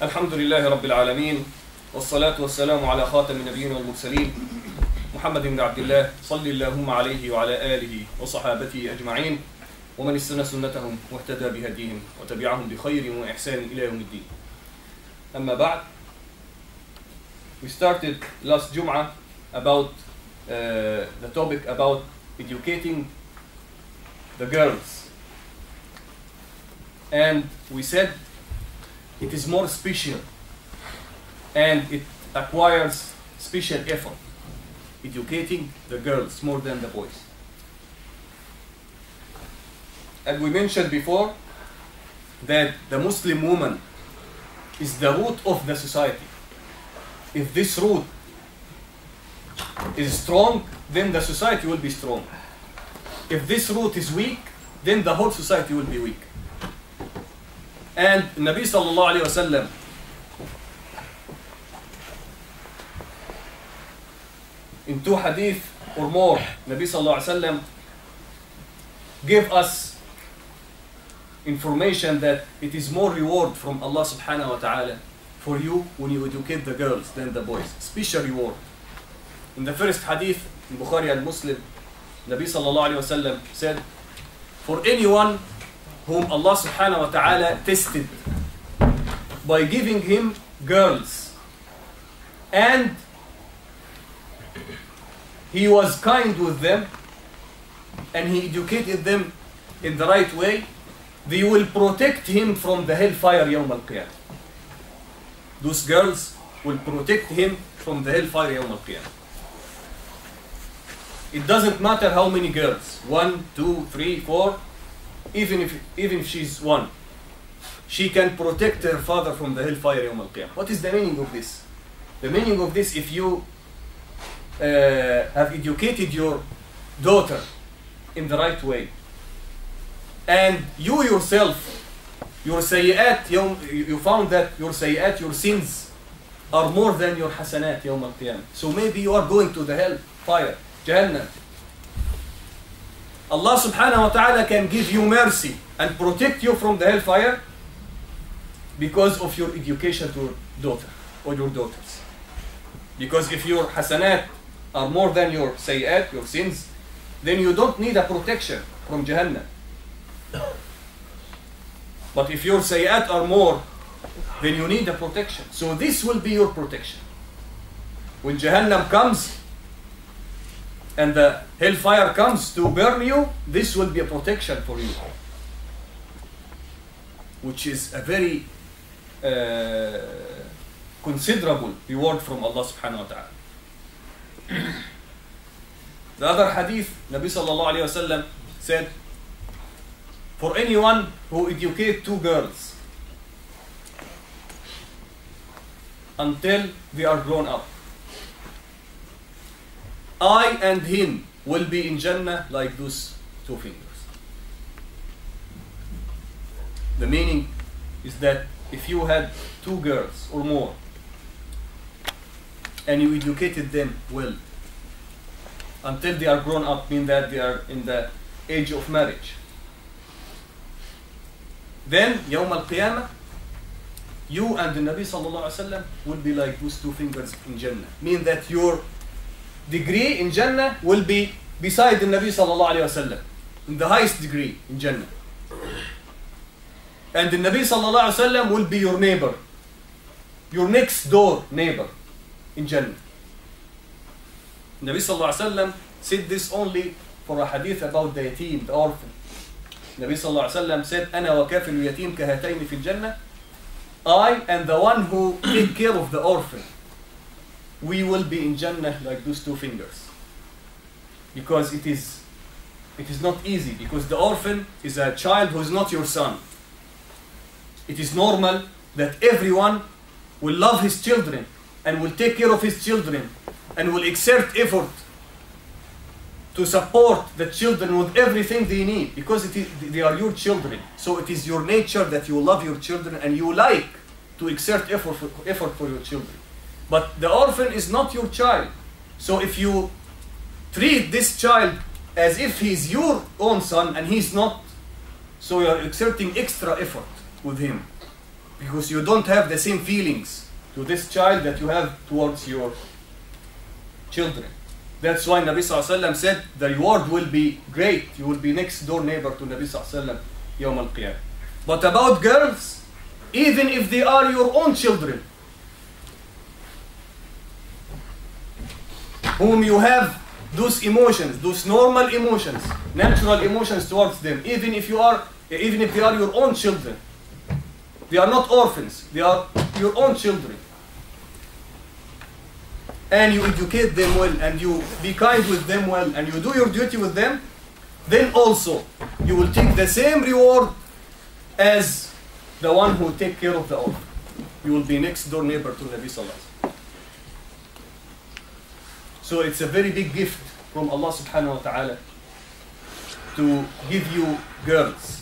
الحمد لله رب العالمين والصلاة والسلام على خاتم النبيين والمرسلين محمد بن عبد الله صل اللهم عليه وعلى آله وصحابته أجمعين ومن استنى سنتهم واهتدى بهديهم وتبعهم بخير وإحسان إلى يوم الدين. أما بعد, we started last Jum'ah about the topic about educating the girls, and we said it is more special and it acquires special effort, educating the girls more than the boys. And we mentioned before that the Muslim woman is the root of the society. If this root is strong, then the society will be strong. If this root is weak, then the whole society will be weak. And Nabi sallallahu alayhi wa sallam in two hadith or more, Nabi sallallahu alayhi wa sallam gave us information that it is more reward from Allah subhanahu wa ta'ala for you when you educate the girls than the boys. Special reward. In the first hadith in Bukhari and Muslim, Nabi sallallahu alayhi wa sallam said, for anyone whom Allah subhanahu wa ta'ala tested by giving him girls and he was kind with them and he educated them in the right way, they will protect him from the hellfire yawm al-qiyamah. Those girls will protect him from the hellfire yawm al-qiyamah. It doesn't matter how many girls, 1, 2, 3, 4, even if she's one, she can protect her father from the hellfire yawm al-qiyamah. What is the meaning of this? The meaning of this, if you have educated your daughter in the right way, and you yourself, your sayyat, you found that your sayyat, your sins, are more than your hasanat yawm al-qiyamah. So maybe you are going to the hellfire, Jahannam. Allah subhanahu wa ta'ala can give you mercy and protect you from the hellfire because of your education to your daughter or your daughters. Because if your hasanat are more than your sayyat, your sins, then you don't need a protection from Jahannam. But if your sayyat are more, then you need a protection. So this will be your protection. When Jahannam comes and the hellfire comes to burn you, this will be a protection for you, which is a very considerable reward from Allah subhanahu wa ta'ala. The other hadith, Nabi sallallahu alayhi wa sallam said, for anyone who educates two girls until they are grown up, I and him will be in Jannah like those two fingers. The meaning is that if you had two girls or more and you educated them well until they are grown up, mean that they are in the age of marriage, then Yawm al-Qiyamah, you and the Nabi sallallahu alayhi wa sallam will be like those two fingers in Jannah. Mean that your degree in Jannah will be beside the Nabi sallallahu alayhi wa sallam, in the highest degree in Jannah. And the Nabi sallallahu alayhi wa sallam will be your neighbor, your next door neighbor in Jannah. Nabi sallallahu alayhi wa sallam said this only for a hadith about the yatim, the orphan. Nabi sallallahu alayhi wa sallam said, أنا وكافل اليتيم كهاتين في الجنة. I and the one who take care of the orphan, we will be in Jannah like those two fingers. Because it is not easy, because the orphan is a child who is not your son. It is normal that everyone will love his children and will take care of his children and will exert effort to support the children with everything they need, because they are your children. So it is your nature that you love your children and you like to exert effort for your children. But the orphan is not your child. So if you treat this child as if he's your own son and he's not, so you are exerting extra effort with him. because you don't have the same feelings to this child that you have towards your children. That's why Nabi Sallallahu Alaihi Wasallam said the reward will be great. You will be next door neighbor to Nabi Sallallahu Alaihi Wasallam Yawm al-Qiyamah. But about girls, even if they are your own children, whom you have those emotions, those normal emotions, natural emotions towards them, even if they are your own children, they are not orphans, they are your own children, and you educate them well, and you be kind with them well, and you do your duty with them, then also you will take the same reward as the one who take care of the orphan. You will be next door neighbor to Nabi Sallallahu Alaihi Wasallam. So it's a very big gift from Allah subhanahu wa ta'ala to give you girls.